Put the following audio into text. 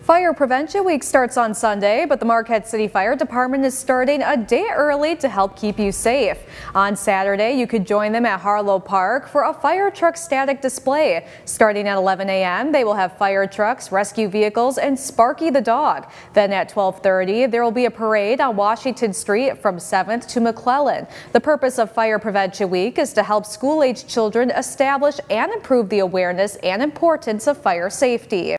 Fire Prevention Week starts on Sunday, but the Marquette City Fire Department is starting a day early to help keep you safe. On Saturday, you could join them at Harlow Park for a fire truck static display. Starting at 11 a.m., they will have fire trucks, rescue vehicles, and Sparky the dog. Then at 12:30, there will be a parade on Washington Street from 7th to McClellan. The purpose of Fire Prevention Week is to help school-age children establish and improve the awareness and importance of fire safety.